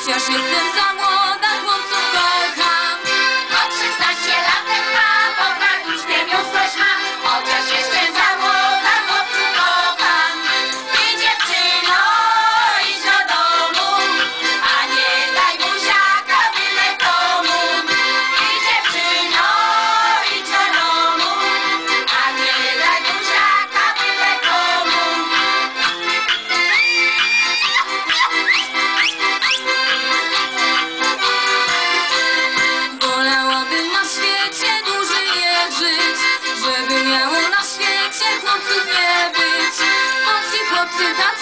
Chociaż jestem za młoda, chłopców kocham. Od 16 latek ma, bo uśmiech już coś ma. Chociaż jestem za młoda, chłopców kocham. Ty dziewczyno, idź do domu, a nie daj buziaka byle komu. Ty dziewczyno, idź do domu, a nie daj buziaka byle komu. Wolałabym na świecie dłużej nie żyć, żeby miało na świecie chłopców nie być. Bo ci chłopcy tak